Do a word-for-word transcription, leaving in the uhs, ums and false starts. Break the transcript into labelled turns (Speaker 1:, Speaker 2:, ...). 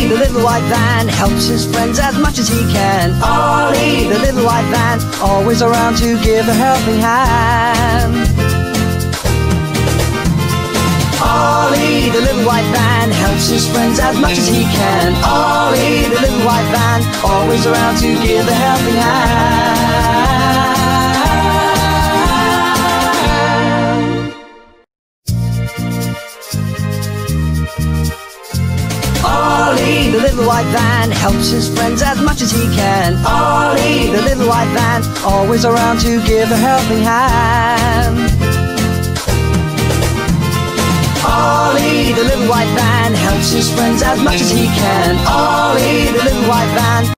Speaker 1: the little white van, helps his friends as much as he can. Ollie, the little white van, always around to give a helping hand. Ollie, the little white van, helps his friends as much as he can. Ollie, the little white van, always around to give a helping hand. Ollie, the little white van, helps his friends as much as he can. Ollie, the little white van, always around to give a helping hand. Ollie, the little white van, helps his friends as much as he can. Ollie, the little white van.